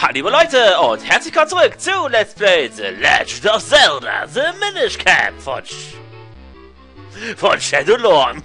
Hallo liebe Leute und herzlich willkommen zurück zu Let's Play The Legend of Zelda The Minish Cap von Shadowlorn.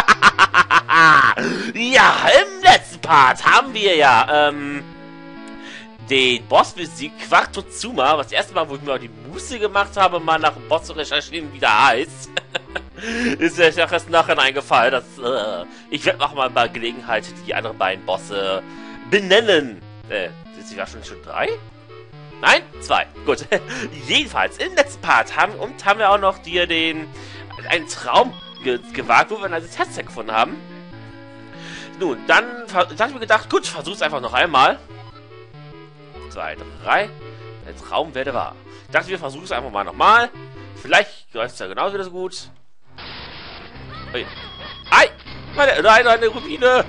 Ja, im letzten Part haben wir ja den Boss besiegt, Quartozuma, was das erste Mal, wo ich mir die Muße gemacht habe, mal nach dem Boss zu recherchieren, wie der heißt. Ist mir erst nachher eingefallen, dass ich werde auch mal bei Gelegenheit die anderen beiden Bosse benennen. Sind sie ja schon 3? Nein? 2. Gut. Jedenfalls, im letzten Part haben wir auch noch einen Traum gewagt, wo wir ein altes Headset gefunden haben. Nun, dann habe ich mir gedacht, gut, versuch's einfach noch einmal. 2, 3. Der Traum werde wahr. Ich dachte, wir versuchen es einfach mal nochmal. Vielleicht läuft es ja genauso wieder so gut. Ui. Ei! Nein, eine Rubine!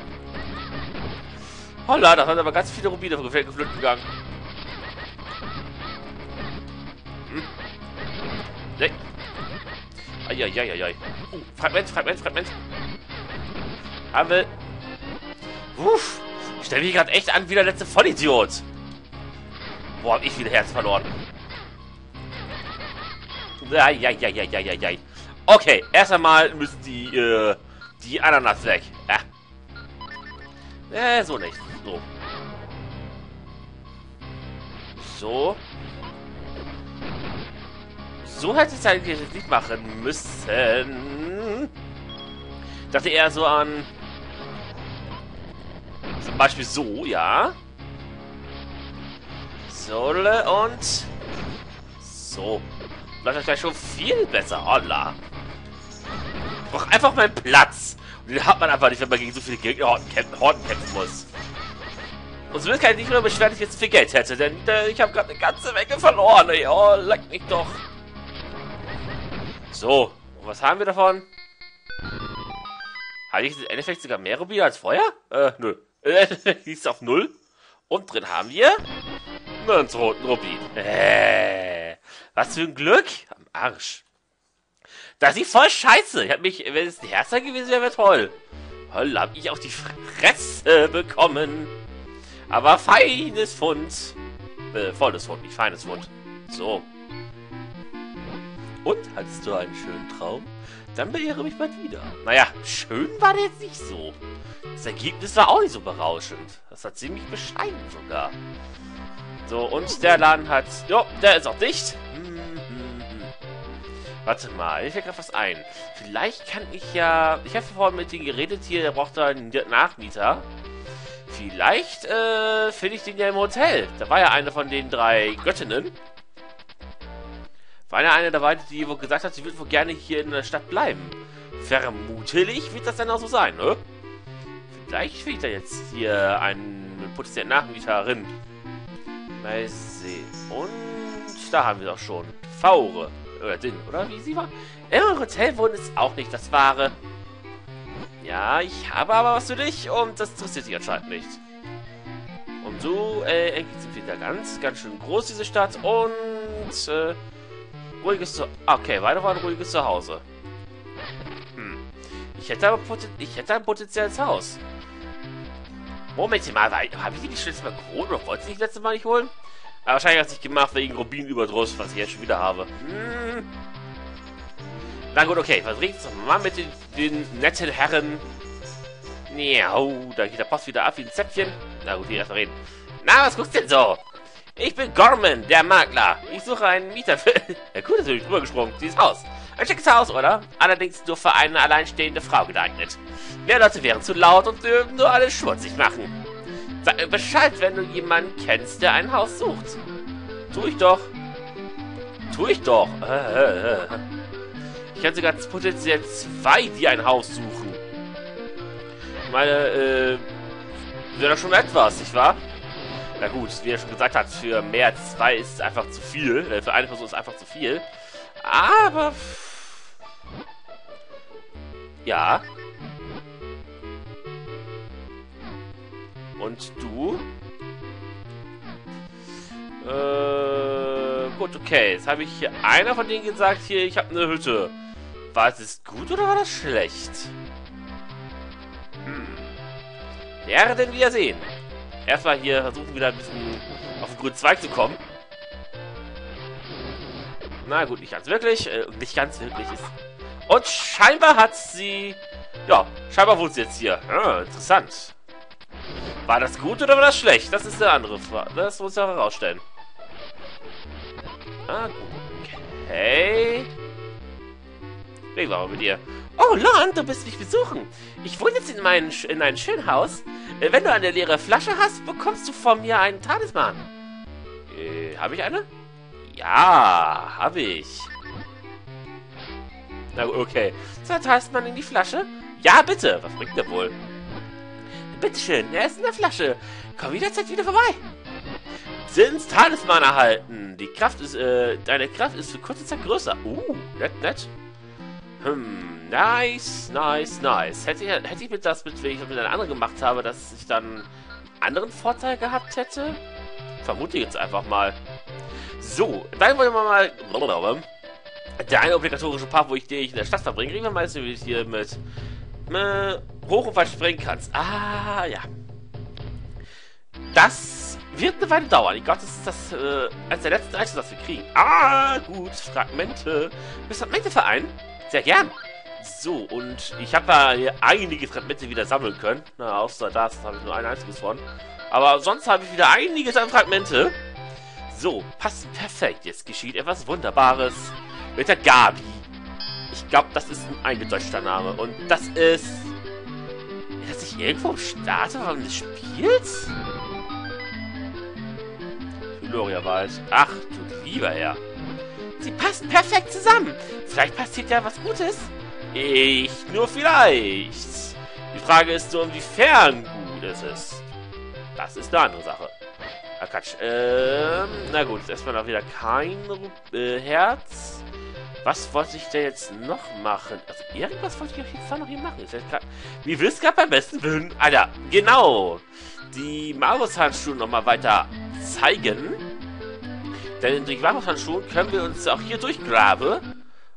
Holla, da sind aber ganz viele Rubine geflöten gegangen. Nee. Eieieiei. Fragment. Haben wir. Uff. Ich stelle mich gerade echt an wie der letzte Vollidiot. Boah, hab ich viele Herzen verloren. Eieieiei. Okay, erst einmal müssen die Ananas weg. Ja. So nicht. So hätte ich es eigentlich jetzt nicht machen müssen. Ich dachte eher so an... Zum Beispiel so, ja. So und... So. Läuft das gleich schon viel besser. Holla. Ich brauche einfach meinen Platz. Und den hat man einfach nicht, wenn man gegen so viele Gegnerhorden kämpfen muss. Und so kann ich nicht mehr beschweren, dass ich jetzt viel Geld hätte, denn ich habe gerade eine ganze Menge verloren. Ey. Oh, leck mich doch. So, und was haben wir davon? Habe ich im Endeffekt sogar mehr Rubine als vorher? Nö. Die ist auf 0. Und drin haben wir einen roten Rubin. Was für ein Glück. Am Arsch. Das ist voll scheiße. Ich habe mich, wenn es ein Herzer gewesen wäre, wäre toll. Holla, hab ich auf die Fresse bekommen. Aber feines Pfund. Volles Pfund, nicht feines Pfund. So. Und, hattest du einen schönen Traum? Dann beehre mich bald wieder. Naja, schön war der jetzt nicht so. Das Ergebnis war auch nicht so berauschend. Das war ziemlich bescheiden sogar. So, und der Laden hat... Jo, der ist auch dicht. Warte mal, ich fällt gerade was ein. Vielleicht kann ich ja... Ich habe vorhin mit denen geredet hier, der braucht da einen Nachmieter. Vielleicht finde ich den ja im Hotel. Da war ja eine von den 3 Göttinnen. War ja eine dabei, die wohl gesagt hat, sie würde wohl gerne hier in der Stadt bleiben. Vermutlich wird das dann auch so sein, ne? Vielleicht finde ich da jetzt hier einen potenziellen Nachmieterin. Mal sehen. Und da haben wir doch schon. Faure. Oder Din, oder wie sie war? Im Hotel wohnen ist auch nicht das Wahre. Ja, ich habe aber was für dich und das interessiert dich anscheinend nicht. Und so, sind wir da ganz schön groß, diese Stadt. Und, ruhiges Zuhause. Okay, weiter war ein ruhiges Zuhause. Ich hätte ein potenzielles Haus. Moment mal, habe ich die nicht letztes Mal geholt oder wollte ich die letztes Mal nicht holen? Aber wahrscheinlich hat es nicht gemacht wegen Rubinüberdruss, was ich jetzt schon wieder habe. Na gut, okay. Was riecht's mal mit den netten Herren? Ja, da geht der Post wieder ab wie ein Zäpfchen. Na gut, hier erstmal reden. Na, was guckst du denn so? Ich bin Gorman, der Makler. Ich suche einen Mieter für... Ja gut, das habe ich drüber gesprungen. Dieses Haus. Ein schickes Haus, oder? Allerdings nur für eine alleinstehende Frau geeignet. Mehr Leute wären zu laut und dürfen nur alles schmutzig machen. Sag mir Bescheid, wenn du jemanden kennst, der ein Haus sucht. Tu ich doch. Ich kenne sogar potenziell 2, die ein Haus suchen. Ich meine, wäre doch schon etwas, nicht wahr? Na gut, wie er schon gesagt hat, für mehr als 2 ist es einfach zu viel. Für eine Person ist es einfach zu viel. Aber... Ja. Und du? Gut, okay. Jetzt habe ich hier einer von denen gesagt, hier, ich habe eine Hütte. War es gut oder war das schlecht? Werden wir sehen. Erstmal hier versuchen, wieder ein bisschen auf den grünen Zweig zu kommen. Na gut, nicht ganz wirklich. Nicht ganz wirklich ist. Und scheinbar hat sie... Ja, scheinbar wohnt sie jetzt hier. Interessant. War das gut oder war das schlecht? Das ist eine andere Frage. Das muss ich auch herausstellen. Ah, okay. Reden wir mal mit ihr. Oh, Lon, du bist mich besuchen. Ich wohne jetzt in einem schönen Haus. Wenn du eine leere Flasche hast, bekommst du von mir einen Talisman. Habe ich eine? Ja, habe ich. Na okay. So, Talisman in die Flasche? Ja, bitte. Was bringt der wohl? Bitteschön, er ist in der Flasche. Komm jederzeit wieder vorbei. Sins Talisman erhalten. Die Kraft ist, deine Kraft ist für kurze Zeit größer. Nett. Nice. Hätte ich mit das, wenn ich das mit einem anderen gemacht habe, dass ich dann anderen Vorteil gehabt hätte? Vermute ich jetzt einfach mal. So, dann wollen wir mal... Der eine obligatorische Part, wo ich dich in der Stadt verbringe. Reden wir mal, wie ich hier mit hoch und weit springen kannst. Ah, ja. Das wird eine Weile dauern. Ich glaube, das ist das eines der letzten Items, das wir kriegen. Ah, gut. Fragmente. Bist du Fragmenteverein? Sehr gern. So, und ich habe ja hier einige Fragmente wieder sammeln können. Na, außer das habe ich nur ein einziges von. Aber sonst habe ich wieder einiges an Fragmente. So, passt perfekt. Jetzt geschieht etwas Wunderbares mit der Gabi. Ich glaube, das ist ein eingedeutschter Name. Und das ist... Ist das nicht irgendwo im Starter des Spiels? Gloria-Wald. Ach, du lieber Herr. Sie passen perfekt zusammen. Vielleicht passiert ja was Gutes. Nur vielleicht. Die Frage ist nur, inwiefern gut es ist. Das ist eine andere Sache. Ah, Quatsch. Na gut, erstmal noch wieder kein Herz. Was wollte ich denn jetzt noch machen? Also, irgendwas wollte ich auf jeden Fall noch hier machen. Wie willst du gerade beim besten Willen? Alter, genau. Die Magus-Handschuhe nochmal weiter zeigen. Denn durch Magus-Handschuhe können wir uns auch hier durchgraben.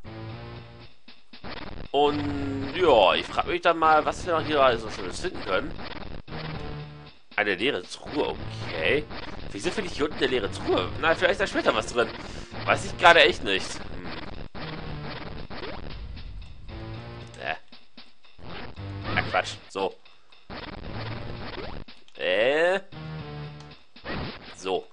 Und ja, ich frage mich dann mal, was wir noch hier alles finden können. Eine leere Truhe, okay. Wieso finde ich hier unten eine leere Truhe? Na, vielleicht ist da später was drin. Weiß ich gerade echt nicht. Ja, Quatsch. So. So.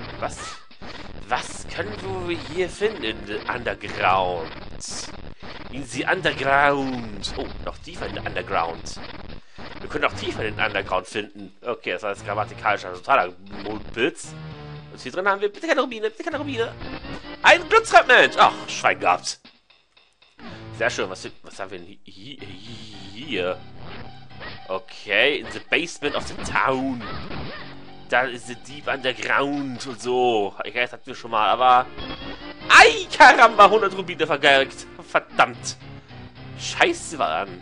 Was können wir hier finden in the Underground? In the Underground. Oh, noch tiefer in the Underground. Wir können auch tiefer in den Underground finden. Okay, das heißt grammatikalisch ein totaler Mondpilz. Und hier drin haben wir... Bitte keine Rubine, bitte keine Rubine. Ein Glücksfragment. Ach, Schwein gehabt. Sehr schön. Was haben wir denn hier? Okay, in the basement of the town. Da ist the deep underground und so. Ich weiß, das hatten wir schon mal, aber... Ei, Karamba, 100 Rubine vergeigt. Verdammt. Scheiße, Mann.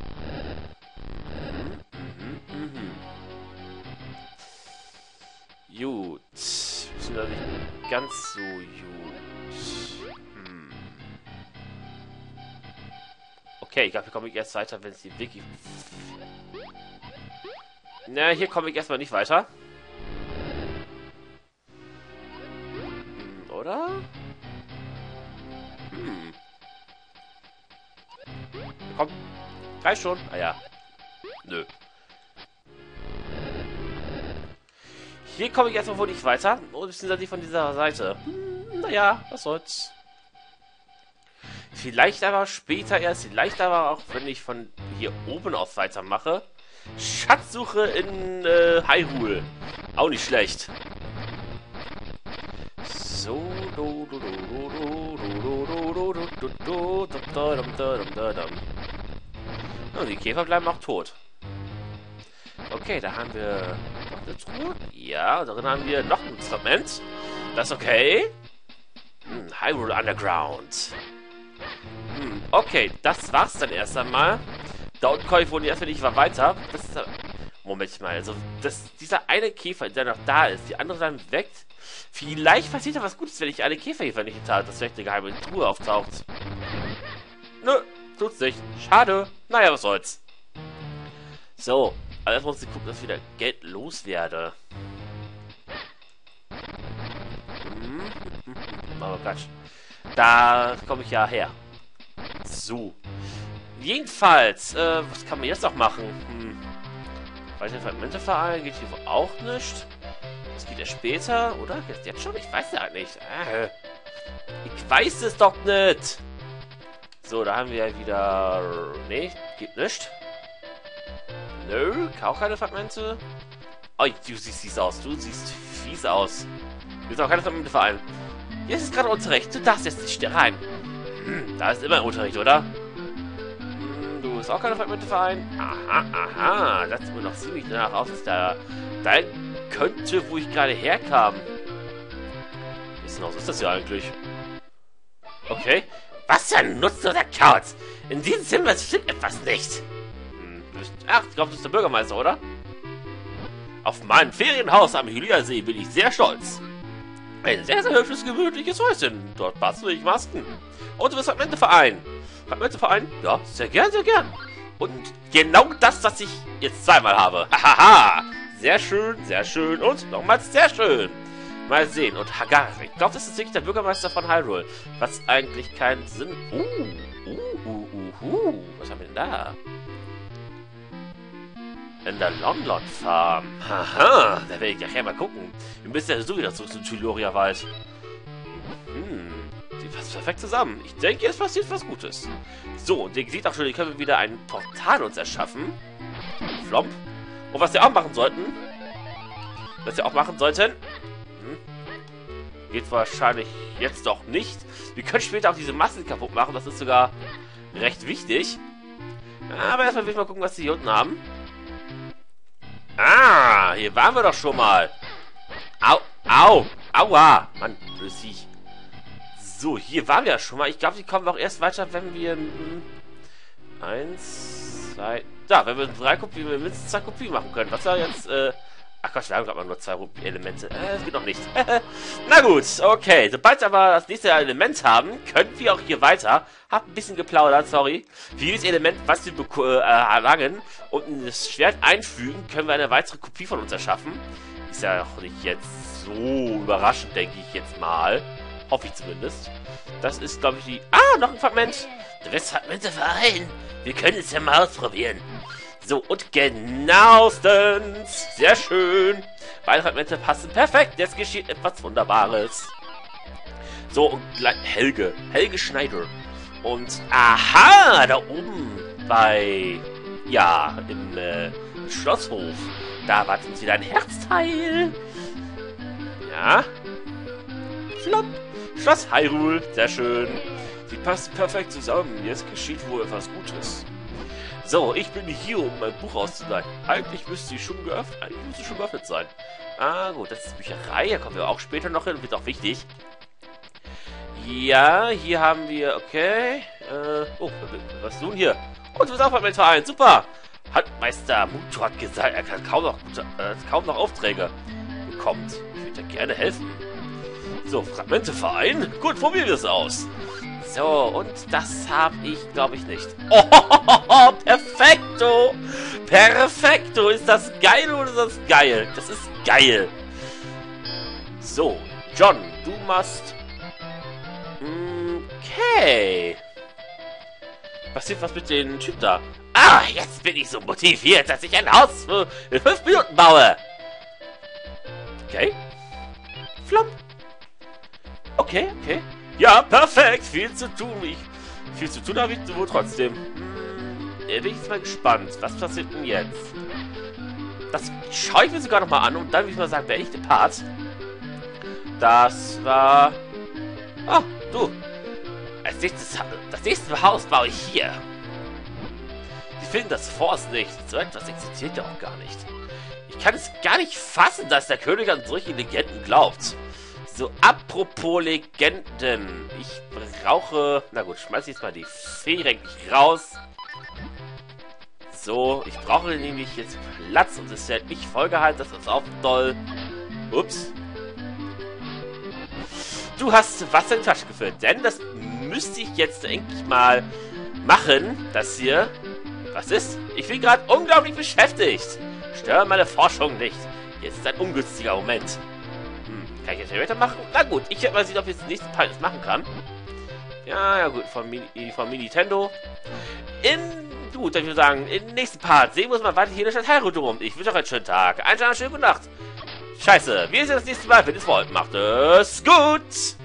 Gut. Sind da nicht ganz so gut. Okay, ich glaube, hier komme ich erst weiter, wenn es hier wirklich... Na, hier komme ich erstmal nicht weiter. Oder? Komm. Reicht schon. Ah ja. Nö. Hier komme ich erstmal wohl nicht weiter. Und beziehungsweise von dieser Seite. Naja, was soll's. Vielleicht aber später erst. Vielleicht aber auch, wenn ich von hier oben aus weitermache. Schatzsuche in Hyrule. Auch nicht schlecht. So. Und die Käfer bleiben auch tot. Okay, da haben wir noch eine Truhe. Ja, darin haben wir noch ein Instrument. Das ist okay. Hyrule Underground. Okay, das war's dann erst einmal. Da unten komme ich wohl erstmal nicht weiter. Das ist, Moment mal, also dieser eine Käfer, der noch da ist, die andere dann weg. Vielleicht passiert ja was Gutes, wenn ich alle Käfer hier vernichtet habe, dass vielleicht eine geheime Truhe auftaucht. Nö, tut's nicht. Schade. Naja, was soll's. So, Aber erstmal muss ich gucken, dass ich wieder Geld loswerde. Oh Quatsch. Da komme ich ja her. So. Jedenfalls, was kann man jetzt noch machen? Weiter Fragmenteverein geht hier wohl auch nicht. Das geht ja später, oder? Jetzt schon? Ich weiß ja nicht. Ich weiß es doch nicht. So, da haben wir ja wieder... Nee, geht nicht. Nö, auch keine Fragmente. Oh, du siehst fies aus. Du siehst fies aus. Du bist auch keine Fragmenteverein. Jetzt ist gerade Unterricht. Du darfst jetzt nicht rein. Da ist immer ein Unterricht, oder? Du bist auch keine Fragmenteverein. Aha, aha. Das sieht mir noch ziemlich danach aus, dass da könnte, wo ich gerade herkam. Was ist das hier eigentlich? Okay. Was für ein nutzloser Kauz! In diesem Zimmer stimmt etwas nicht. Ach, ich glaube, das ist der Bürgermeister, oder? Auf mein Ferienhaus am Hylia-See bin ich sehr stolz. Ein sehr, sehr hübsches, gemütliches Häuschen. Dort bastel ich Masken. Und du bist Fragmenteverein. Fragmenteverein? Ja, sehr gern, sehr gern. Und genau das, was ich jetzt zweimal habe. Hahaha. Sehr schön und nochmals sehr schön. Mal sehen. Und Hagar. Ich glaube, das ist wirklich der Bürgermeister von Hyrule. Was eigentlich keinen Sinn... Was haben wir denn da? In der Lon-Lon Farm. Haha, da werde ich nachher mal gucken. Wir müssen ja so wieder zurück zum Tyloria-Wald. Die passt perfekt zusammen. Ich denke, es passiert was Gutes. So, und ihr seht auch schon, hier können wir wieder ein Portal uns erschaffen. Flomp. Und was wir auch machen sollten... Geht wahrscheinlich jetzt doch nicht. Wir können später auch diese Masken kaputt machen. Das ist sogar recht wichtig. Aber erstmal will ich mal gucken, was sie hier unten haben. Ah, hier waren wir doch schon mal. Au, au, aua. Mann, blödes Viech. So, hier waren wir ja schon mal. Ich glaube, die kommen auch erst weiter, wenn wir... 1, 2... Da, wenn wir 3 Kopien, wenn wir mindestens 2 Kopien machen können. Was war jetzt, Ach Gott, wir haben gerade mal nur 2 Elemente. Das geht noch nicht. Na gut, okay. Sobald wir aber das nächste Element haben, können wir auch hier weiter. Hab ein bisschen geplaudert, sorry. Für jedes Element, was wir erlangen und in das Schwert einfügen, können wir eine weitere Kopie von uns erschaffen. Ist ja auch nicht jetzt so überraschend, denke ich jetzt mal. Hoffe ich zumindest. Das ist, glaube ich, die... Ah, noch ein Fragment. Du bist Fragmenteverein. Wir können es ja mal ausprobieren. So, und genauestens. Sehr schön. Beide Fragmente passen perfekt. Jetzt geschieht etwas Wunderbares. So, und gleich Helge. Helge Schneider. Und, aha, da oben bei, ja, im Schlosshof. Da wartet uns wieder ein Herzteil. Ja. Flop. Schloss Hyrule. Sehr schön. Sie passen perfekt zusammen. Jetzt geschieht wohl etwas Gutes. So, ich bin hier, um mein Buch auszuleihen. Eigentlich müsste sie schon geöffnet sein. Ah, gut, das ist die Bücherei. Da kommen wir auch später noch hin. Wird auch wichtig. Ja, hier haben wir... Okay. Oh, was ist nun hier? Und du bist auch beim Verein. Super. Handmeister Muto hat gesagt, er kann kaum noch Aufträge bekommt. Ich würde dir gerne helfen. So, Fragmenteverein. Gut, probieren wir es aus. So, und das habe ich, glaube ich, nicht. Oh, perfekto! Perfekto! Ist das geil oder ist das geil? Das ist geil. So, John, du machst... Okay. Passiert was mit den Typ da? Ah, jetzt bin ich so motiviert, dass ich ein Haus in 5 Minuten baue. Okay. Flop. Okay, okay. Ja, perfekt. Viel zu tun. Viel zu tun habe ich wohl trotzdem. Bin ich jetzt mal gespannt. Was passiert denn jetzt? Das schaue ich mir sogar nochmal an und dann will ich mal sagen, wer ich der Part. Das war... Ah, du. Das nächste Haus baue ich hier. Sie finden das Force nicht. So etwas existiert ja auch gar nicht. Ich kann es gar nicht fassen, dass der König an solche Legenden glaubt. So, apropos Legenden. Ich brauche... Na gut, schmeiß ich jetzt mal die Fee eigentlich raus. So, ich brauche nämlich jetzt Platz und es wird nicht vollgehalten. Das ist auch toll. Ups. Du hast Wasser in die Tasche gefüllt. Denn das müsste ich jetzt eigentlich mal machen. Das hier... Was ist? Ich bin gerade unglaublich beschäftigt. Störe meine Forschung nicht. Jetzt ist ein ungünstiger Moment. Kann ich jetzt weitermachen? Na gut, ich werde mal sehen, ob ich jetzt den nächsten Part jetzt machen kann. Ja, gut, von Nintendo. Gut, dann würde ich sagen, im nächsten Part sehen wir uns mal weiter hier in der Stadt Hyrule. Ich wünsche euch einen schönen Tag. Einen schönen gute Nacht. Scheiße, wir sehen uns das nächste Mal, wenn ihr es wollt. Macht es gut!